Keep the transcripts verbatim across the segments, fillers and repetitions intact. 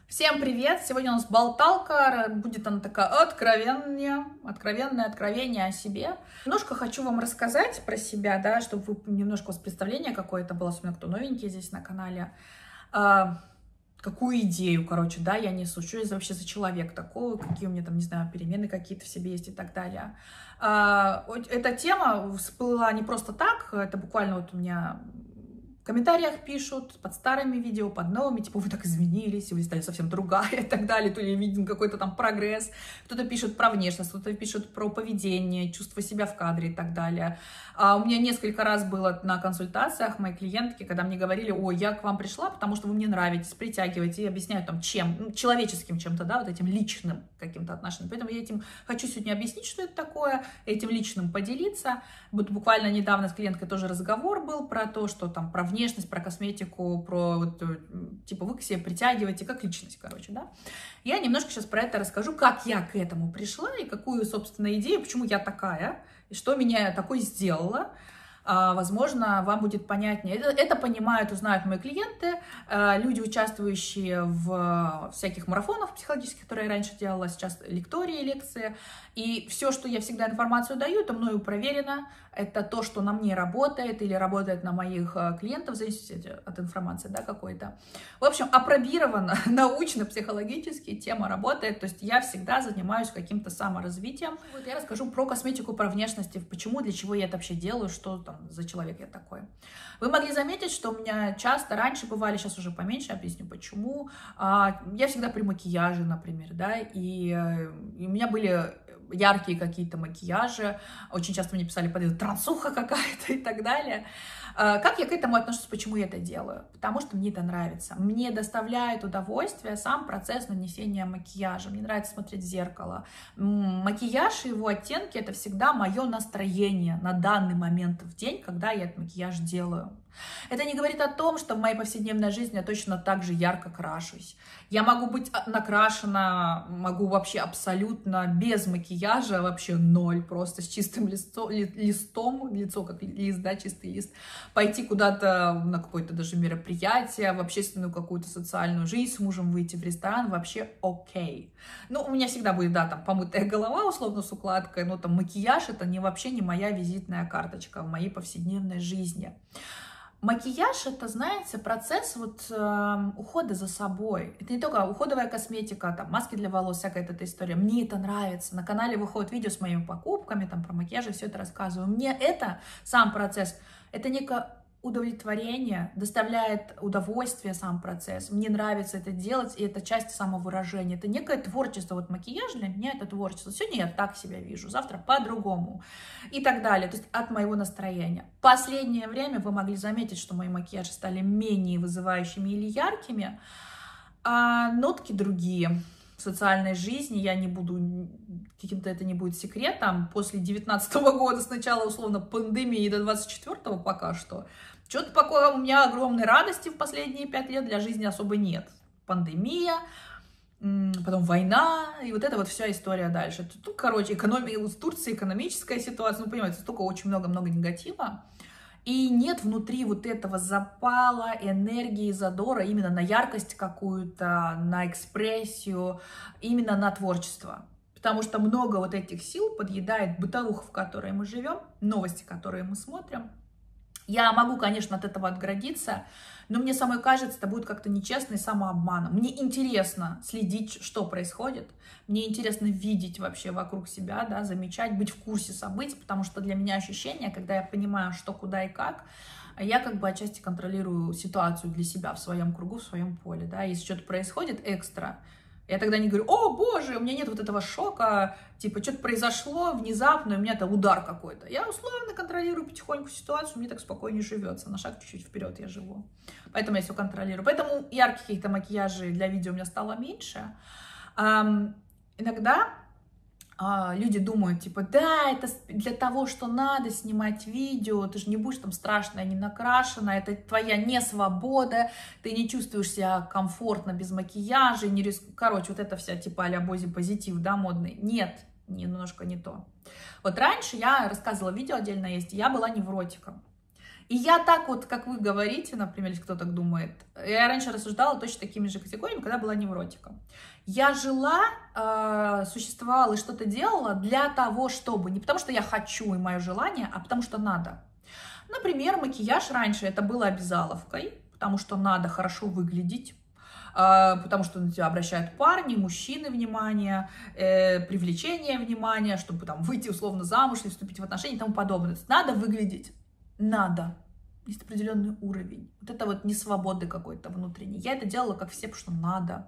Всем привет! Сегодня у нас болталка, будет она такая откровенная, откровенное откровение о себе. Немножко хочу вам рассказать про себя, да, чтобы вы немножко у вас представление какое-то было, особенно кто новенький здесь на канале. А, какую идею, короче, да, я несу, что я вообще за человек такой, какие у меня там, не знаю, перемены какие-то в себе есть и так далее. А, эта тема всплыла не просто так, это буквально вот у меня... В комментариях пишут под старыми видео, под новыми, типа, вы так изменились, вы стали совсем другая и так далее, то я виден какой-то там прогресс. Кто-то пишет про внешность, кто-то пишет про поведение, чувство себя в кадре и так далее. А у меня несколько раз было на консультациях мои клиентки, когда мне говорили: ой, я к вам пришла, потому что вы мне нравитесь, притягиваете, и объясняют там чем, ну, человеческим чем-то, да, вот этим личным каким-то отношением. Поэтому я этим хочу сегодня объяснить, что это такое, этим личным поделиться. Вот буквально недавно с клиенткой тоже разговор был про то, что там про внешность, про косметику, про вот, типа вы к себе притягиваете как личность, короче, да. Я немножко сейчас про это расскажу, как я к этому пришла и какую, собственно, идею, почему я такая, и что меня такой сделало. Возможно, вам будет понятнее. Это, это понимают, узнают мои клиенты, люди, участвующие в всяких марафонах психологических, которые я раньше делала, сейчас лектории, лекции. И все, что я всегда информацию даю, это мною проверено. Это то, что на мне работает или работает на моих клиентов, в зависимости от информации, да, какой-то. В общем, апробировано научно-психологически, тема работает. То есть я всегда занимаюсь каким-то саморазвитием. Вот я расскажу про косметику, про внешность, почему, для чего я это вообще делаю, что там за человек я такой. Вы могли заметить, что у меня часто раньше бывали, сейчас уже поменьше, объясню почему. Я всегда при макияже, например, да, и, и у меня были яркие какие-то макияжи, очень часто мне писали под это трансуха какая-то и так далее. Как я к этому отношусь, почему я это делаю? Потому что мне это нравится. Мне доставляет удовольствие сам процесс нанесения макияжа. Мне нравится смотреть в зеркало. Макияж и его оттенки — это всегда мое настроение на данный момент в день, когда я этот макияж делаю. Это не говорит о том, что в моей повседневной жизни я точно так же ярко крашусь. Я могу быть накрашена, могу вообще абсолютно без макияжа, вообще ноль, просто с чистым листом, листом, лицо как лист, да, чистый лист, пойти куда-то на какое-то даже мероприятие, в общественную какую-то социальную жизнь, с мужем выйти в ресторан, вообще окей. Ну, у меня всегда будет, да, там, помытая голова, условно, с укладкой, но там макияж — это не, вообще не моя визитная карточка в моей повседневной жизни. Макияж — это, знаете, процесс вот э, ухода за собой. Это не только уходовая косметика, там, маски для волос, всякая эта история. Мне это нравится. На канале выходит видео с моими покупками, там, про макияж, все это рассказываю. Мне это, сам процесс, это некое удовлетворение, доставляет удовольствие сам процесс. Мне нравится это делать, и это часть самовыражения. Это некое творчество. Вот макияж для меня — это творчество. Сегодня я так себя вижу, завтра по-другому и так далее. То есть от моего настроения. В последнее время вы могли заметить, что мои макияжи стали менее вызывающими или яркими, а нотки другие. В социальной жизни я не буду, каким-то это не будет секретом. После девятнадцатого года, с начала, условно, пандемии до двадцать четвёртого пока что, что-то такое у меня огромной радости в последние пять лет для жизни особо нет. Пандемия, потом война, и вот это вот вся история дальше. Тут, короче, экономия, в Турции экономическая ситуация, ну, понимаете, столько очень много-много негатива. И нет внутри вот этого запала, энергии, задора именно на яркость какую-то, на экспрессию, именно на творчество. Потому что много вот этих сил подъедает бытовуха, в которой мы живем, новости, которые мы смотрим. Я могу, конечно, от этого отгородиться, но мне самой кажется, это будет как-то нечестно и самообманом. Мне интересно следить, что происходит. Мне интересно видеть вообще вокруг себя, да, замечать, быть в курсе событий, потому что для меня ощущение, когда я понимаю, что, куда и как, я как бы отчасти контролирую ситуацию для себя в своем кругу, в своем поле, да. Если что-то происходит экстра, я тогда не говорю: о, боже, у меня нет вот этого шока, типа, что-то произошло внезапно, у меня это удар какой-то. Я условно контролирую потихоньку ситуацию, мне так спокойнее живется, на шаг чуть-чуть вперед я живу. Поэтому я все контролирую. Поэтому ярких каких-то макияжей для видео у меня стало меньше. Эм, иногда а, люди думают, типа, да, это для того, что надо снимать видео, ты же не будешь там страшная, не накрашена, это твоя не свобода, ты не чувствуешь себя комфортно без макияжа, не риск... короче, вот это вся типа а-ля боди-позитив, да, модный. Нет, немножко не то. Вот раньше я рассказывала, видео отдельно есть, я была невротиком. И я так вот, как вы говорите, например, если кто так думает, я раньше рассуждала точно такими же категориями, когда была невротиком. Я жила, э, существовала и что-то делала для того, чтобы, не потому что я хочу и мое желание, а потому что надо. Например, макияж раньше это было обязаловкой, потому что надо хорошо выглядеть, э, потому что на тебя обращают парни, мужчины внимание, э, привлечение внимания, чтобы там выйти условно замуж или вступить в отношения и тому подобное. Надо выглядеть. Надо. Есть определенный уровень. Вот это вот несвободы какой-то внутренней. Я это делала, как все, потому что надо.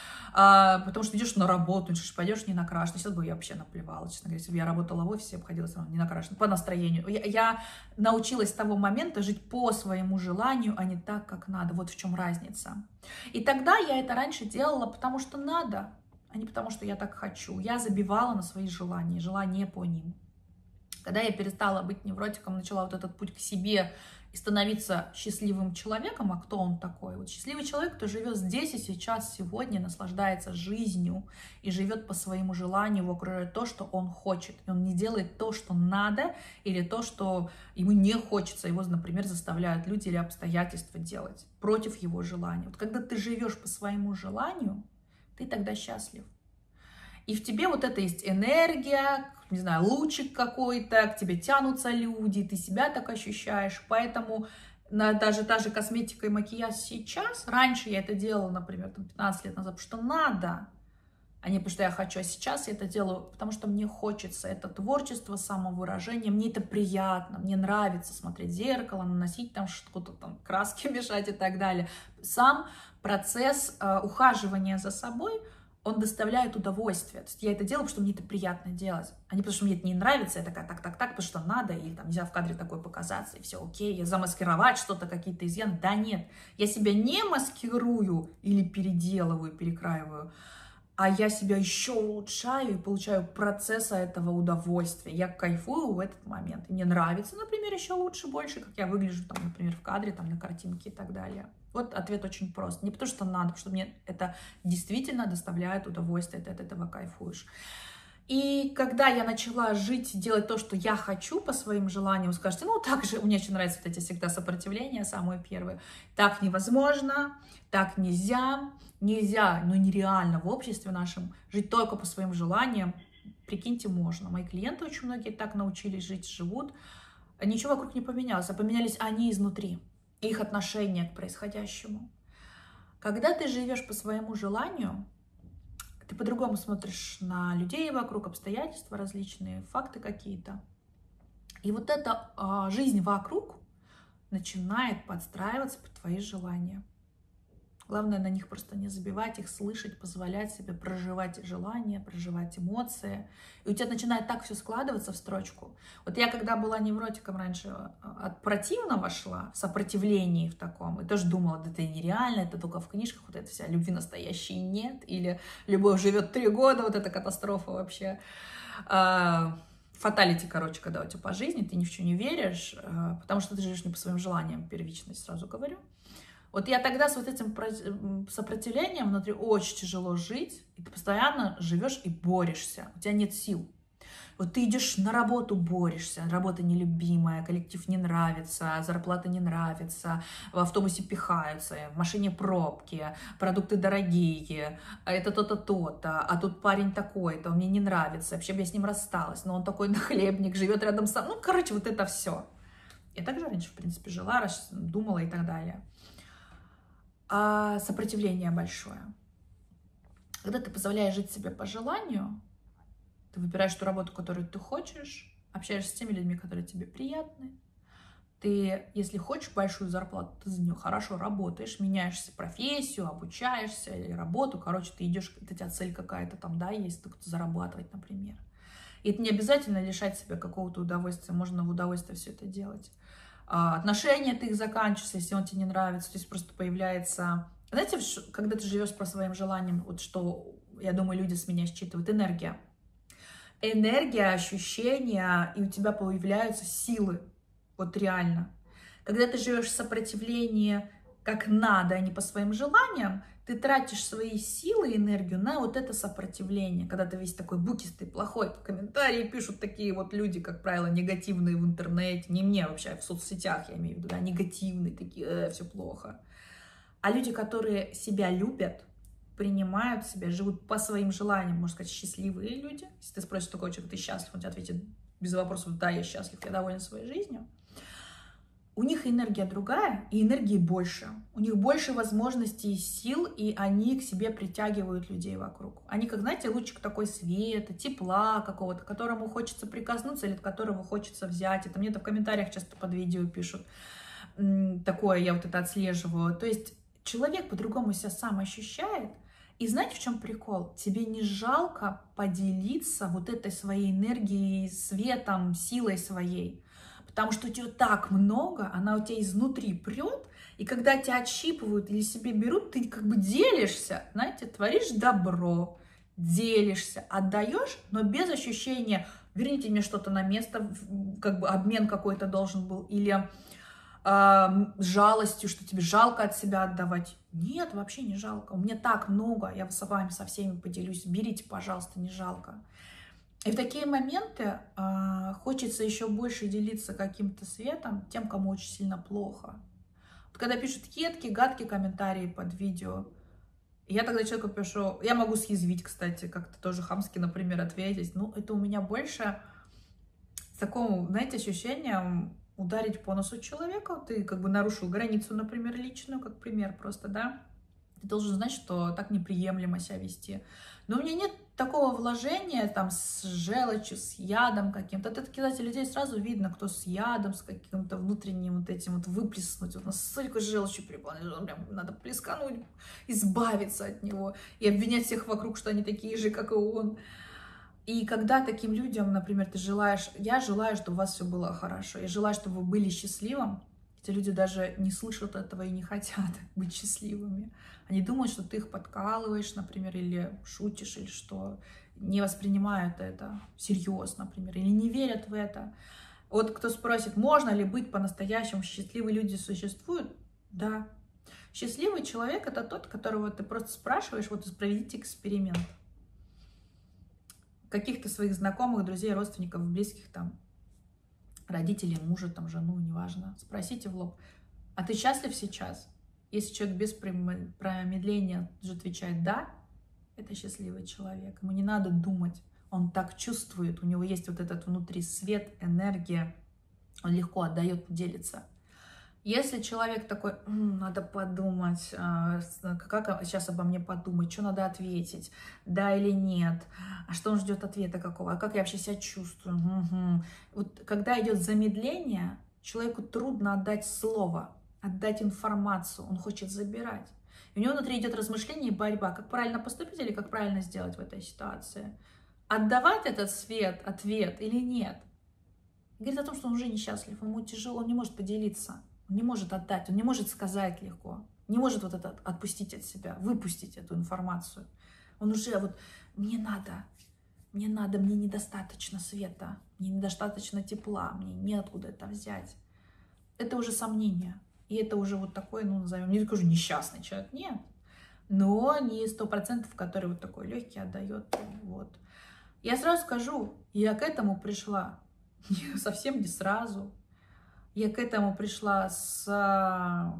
А, потому что идешь на работу, пойдешь не накрашена. Сейчас бы я вообще наплевала, честно говоря. Если бы я работала в офисе, обходилась не накрашена. По настроению. Я, я научилась с того момента жить по своему желанию, а не так, как надо. Вот в чем разница. И тогда я это раньше делала, потому что надо, а не потому что я так хочу. Я забивала на свои желания, желания по ним. Когда я перестала быть невротиком, начала вот этот путь к себе и становиться счастливым человеком, а кто он такой? Вот счастливый человек, кто живет здесь и сейчас, сегодня, наслаждается жизнью и живет по своему желанию, его окружает то, что он хочет. И он не делает то, что надо, или то, что ему не хочется. Его, например, заставляют люди или обстоятельства делать против его желания. Вот когда ты живешь по своему желанию, ты тогда счастлив. И в тебе вот это есть энергия, не знаю, лучик какой-то, к тебе тянутся люди, ты себя так ощущаешь. Поэтому на, даже та же косметика и макияж сейчас, раньше я это делала, например, там, пятнадцать лет назад, потому что надо, а не потому что я хочу. А сейчас я это делаю, потому что мне хочется. Это творчество, самовыражение, мне это приятно, мне нравится смотреть в зеркало, наносить там что-то, там краски мешать и так далее. Сам процесс э, ухаживания за собой, он доставляет удовольствие. То есть я это делаю, потому что мне это приятно делать. А не потому что мне это не нравится, я такая, так, так, так, потому что надо, и там нельзя в кадре такой показаться, и все окей, я замаскировать что-то, какие-то изъяны. Да нет, я себя не маскирую или переделываю, перекраиваю, а я себя еще улучшаю и получаю процесса этого удовольствия. Я кайфую в этот момент. И мне нравится, например, еще лучше, больше, как я выгляжу, там, например, в кадре, там, на картинке и так далее. Вот ответ очень прост. Не потому что надо, потому что мне это действительно доставляет удовольствие, ты от этого кайфуешь. И когда я начала жить, делать то, что я хочу по своим желаниям, вы скажете, ну так же, мне очень нравятся вот эти всегда сопротивления, самые первые. Так невозможно, так нельзя, нельзя, ну нереально в обществе нашем жить только по своим желаниям. Прикиньте, можно. Мои клиенты очень многие так научились жить, живут. Ничего вокруг не поменялось, а поменялись они изнутри, их отношение к происходящему. Когда ты живешь по своему желанию, ты по-другому смотришь на людей вокруг, обстоятельства различные, факты какие-то. И вот эта а, жизнь вокруг начинает подстраиваться под твои желания. Главное на них просто не забивать, их слышать, позволять себе проживать желания, проживать эмоции. И у тебя начинает так все складываться в строчку. Вот я когда была невротиком раньше, от противного шла, в сопротивлении в таком, и тоже думала, да это нереально, это только в книжках, вот это вся любви настоящей нет, или любовь живет три года, вот это катастрофа вообще. Фаталити, короче, когда у тебя по жизни, ты ни в чем не веришь, потому что ты живешь не по своим желаниям, первичность, сразу говорю. Вот я тогда с вот этим сопротивлением внутри очень тяжело жить, и ты постоянно живешь и борешься, у тебя нет сил. Вот ты идешь на работу, борешься, работа нелюбимая, коллектив не нравится, зарплата не нравится, в автобусе пихаются, в машине пробки, продукты дорогие, это то-то, то-то, а тут парень такой-то, он мне не нравится, вообще бы я с ним рассталась, но он такой нахлебник, живет рядом со мной, ну, короче, вот это все. Я также раньше, в принципе, жила, думала и так далее. А сопротивление большое. Когда ты позволяешь жить себе по желанию, ты выбираешь ту работу, которую ты хочешь, общаешься с теми людьми, которые тебе приятны. Ты, если хочешь большую зарплату, ты за нее хорошо работаешь, меняешься профессию, обучаешься или работу. Короче, ты идешь, у тебя цель какая-то там, да, есть, только зарабатывать, например. И это не обязательно лишать себя какого-то удовольствия, можно в удовольствие все это делать. Отношения ты их заканчиваешь, если он тебе не нравится, то есть просто появляется... Знаете, когда ты живешь по своим желаниям, вот что, я думаю, люди с меня считывают, энергия. Энергия, ощущения, и у тебя появляются силы, вот реально. Когда ты живешь в сопротивлении, как надо, а не по своим желаниям, ты тратишь свои силы и энергию на вот это сопротивление, когда ты весь такой букистый, плохой, комментарии пишут такие вот люди, как правило, негативные в интернете, не мне вообще, а в соцсетях, я имею в виду, да, негативные, такие, э, все плохо. А люди, которые себя любят, принимают себя, живут по своим желаниям, можно сказать, счастливые люди. Если ты спросишь такого человека, ты счастлив, он тебе ответит без вопросов, да, я счастлив, я доволен своей жизнью. У них энергия другая, и энергии больше. У них больше возможностей и сил, и они к себе притягивают людей вокруг. Они, как, знаете, лучик такой света, тепла какого-то, к которому хочется прикоснуться или от которого хочется взять. Это мне-то в комментариях часто под видео пишут. Такое я вот это отслеживаю. То есть человек по-другому себя сам ощущает. И знаете, в чем прикол? Тебе не жалко поделиться вот этой своей энергией, светом, силой своей. Потому что у тебя так много, она у тебя изнутри прет, и когда тебя отщипывают или себе берут, ты как бы делишься, знаете, творишь добро, делишься, отдаешь, но без ощущения, верните мне что-то на место, как бы обмен какой-то должен был, или э, жалостью, что тебе жалко от себя отдавать. Нет, вообще не жалко, у меня так много, я с вами со всеми поделюсь, берите, пожалуйста, не жалко. И в такие моменты э, хочется еще больше делиться каким-то светом тем, кому очень сильно плохо. Вот когда пишут едкие, гадкие комментарии под видео, я тогда человеку пишу, я могу съязвить, кстати, как-то тоже хамски, например, ответить. Ну, это у меня больше с таким, знаете, ощущением ударить по носу человека. Ты как бы нарушил границу, например, личную, как пример просто, да. Ты должен знать, что так неприемлемо себя вести. Но у меня нет такого вложения там с желчью, с ядом каким-то. От этих, кстати, людей сразу видно, кто с ядом, с каким-то внутренним вот этим вот выплеснуть. Вот настолько желчью припал, прям надо плескануть, избавиться от него и обвинять всех вокруг, что они такие же, как и он. И когда таким людям, например, ты желаешь, я желаю, чтобы у вас все было хорошо, я желаю, чтобы вы были счастливым, эти люди даже не слышат этого и не хотят быть счастливыми. Они думают, что ты их подкалываешь, например, или шутишь, или что. Не воспринимают это всерьез, например, или не верят в это. Вот кто спросит, можно ли быть по-настоящему счастливые люди существуют? Да. Счастливый человек — это тот, которого ты просто спрашиваешь, вот проведите эксперимент. Каких-то своих знакомых, друзей, родственников, близких там, родителей, мужа, там, жену, неважно. Спросите в лоб, а ты счастлив сейчас? Если человек без промедления же отвечает «да», это счастливый человек. Ему не надо думать, он так чувствует, у него есть вот этот внутри свет, энергия, он легко отдает, делится. Если человек такой, М, надо подумать, а, как сейчас обо мне подумать, что надо ответить, да или нет, а что он ждет ответа какого, а как я вообще себя чувствую. Угу. Вот когда идет замедление, человеку трудно отдать слово, отдать информацию, он хочет забирать. И у него внутри идет размышление и борьба, как правильно поступить или как правильно сделать в этой ситуации. Отдавать этот свет, ответ или нет. Говорит о том, что он уже несчастлив, ему тяжело, он не может поделиться. Он не может отдать, он не может сказать легко, не может вот это отпустить от себя, выпустить эту информацию. Он уже вот, мне надо, мне надо, мне недостаточно света, мне недостаточно тепла, мне неоткуда это взять. Это уже сомнение. И это уже вот такой, ну, назовем, не скажу несчастный человек, нет. Но не сто процентов, который вот такой легкий отдает. Вот. Я сразу скажу, я к этому пришла совсем не сразу. Я к этому пришла с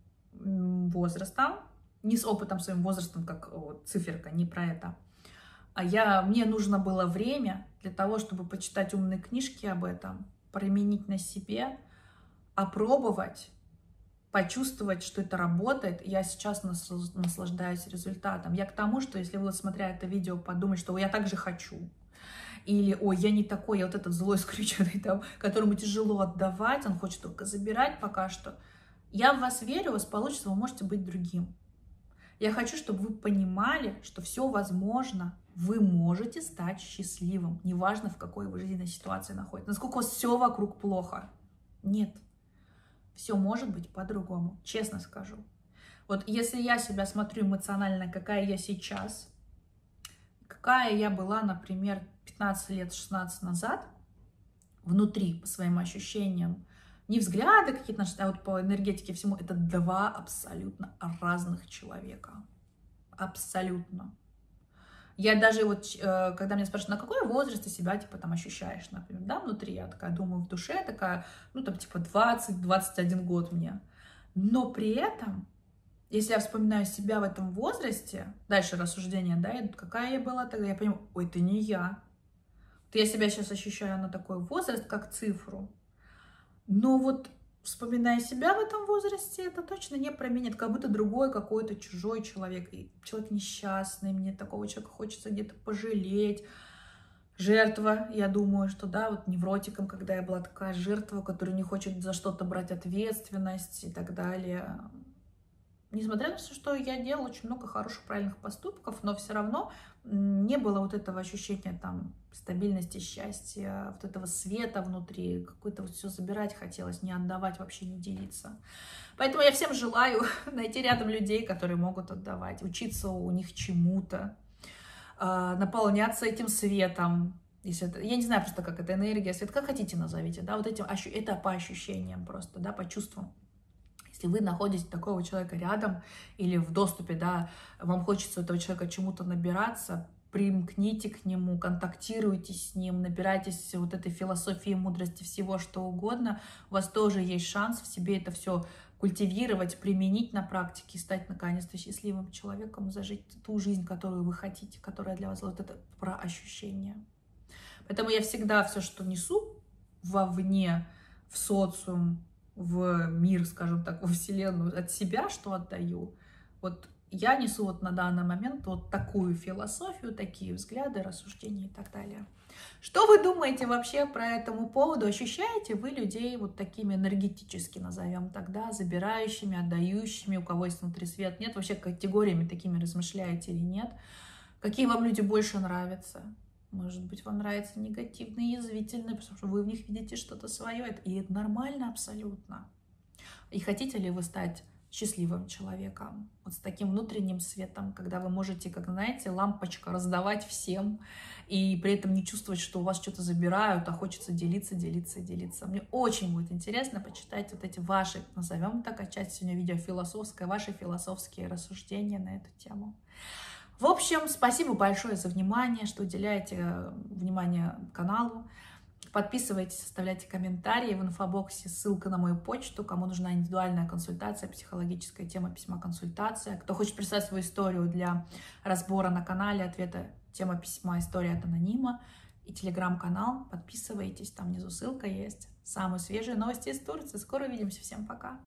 возрастом, не с опытом своим возрастом, как вот, циферка, не про это. А я, мне нужно было время для того, чтобы почитать умные книжки об этом, применить на себе, опробовать, почувствовать, что это работает. Я сейчас наслаждаюсь результатом. Я к тому, что если вы, смотря это видео, подумаете, что я так же хочу, или, ой, я не такой, я вот этот злой, скрюченный, там, которому тяжело отдавать, он хочет только забирать пока что. Я в вас верю, у вас получится, вы можете быть другим. Я хочу, чтобы вы понимали, что все возможно. Вы можете стать счастливым, неважно, в какой вы жизненной ситуации находитесь. Насколько у вас все вокруг плохо. Нет. Все может быть по-другому, честно скажу. Вот если я себя смотрю эмоционально, какая я сейчас, какая я была, например, пятнадцать лет, шестнадцать назад, внутри, по своим ощущениям, Не взгляды какие-то наши, а вот по энергетике всему, это два абсолютно разных человека. Абсолютно. Я даже вот, э, когда меня спрашивают, на какой возраст ты себя, типа, там, ощущаешь, например, да, внутри, я такая думаю, в душе такая, ну, там, типа, двадцать-двадцать один год мне. Но при этом, если я вспоминаю себя в этом возрасте, дальше рассуждения, да, идут, какая я была тогда, я понимаю, ой, это не я. Вот я себя сейчас ощущаю на такой возраст, как цифру. Но вот, вспоминая себя в этом возрасте, это точно не про меня, это как будто другой какой-то чужой человек. И человек несчастный, мне такого человека хочется где-то пожалеть. Жертва, я думаю, что да, вот невротиком, когда я была такая жертва, которая не хочет за что-то брать ответственность и так далее. Несмотря на то, что я делала очень много хороших, правильных поступков, но все равно не было вот этого ощущения там стабильности, счастья, вот этого света внутри, какое-то вот все забирать хотелось, не отдавать, вообще не делиться. Поэтому я всем желаю найти рядом людей, которые могут отдавать, учиться у них чему-то, наполняться этим светом. Если это, я не знаю просто, как это энергия, свет, как хотите назовите, да, вот этим, это по ощущениям просто, да, по чувствам. Если вы находите такого человека рядом или в доступе, да, вам хочется у этого человека чему-то набираться, примкните к нему, контактируйте с ним, набирайтесь вот этой философии, мудрости, всего что угодно, у вас тоже есть шанс в себе это все культивировать, применить на практике, стать наконец-то счастливым человеком, зажить ту жизнь, которую вы хотите, которая для вас вот это про ощущения. Поэтому я всегда все, что несу вовне, в социум, в мир, скажем так, во Вселенную, от себя, что отдаю, вот я несу вот на данный момент вот такую философию, такие взгляды, рассуждения и так далее. Что вы думаете вообще про этому поводу? Ощущаете вы людей вот такими энергетически, назовем тогда, забирающими, отдающими, у кого есть внутри свет, нет? Вообще категориями такими размышляете или нет? Какие вам люди больше нравятся? Может быть, вам нравятся негативные, язвительные, потому что вы в них видите что-то свое, и это нормально абсолютно. И хотите ли вы стать счастливым человеком, вот с таким внутренним светом, когда вы можете, как знаете, лампочка раздавать всем, и при этом не чувствовать, что у вас что-то забирают, а хочется делиться, делиться, делиться. Мне очень будет интересно почитать вот эти ваши, назовем так, часть сегодня видео философское, ваши философские рассуждения на эту тему. В общем, спасибо большое за внимание, что уделяете внимание каналу. Подписывайтесь, оставляйте комментарии. В инфобоксе ссылка на мою почту. Кому нужна индивидуальная консультация, психологическая тема письма консультация. Кто хочет прислать свою историю для разбора на канале, ответа тема письма история от анонима. И телеграм-канал. Подписывайтесь, там внизу ссылка есть. Самые свежие новости из Турции. Скоро увидимся. Всем пока.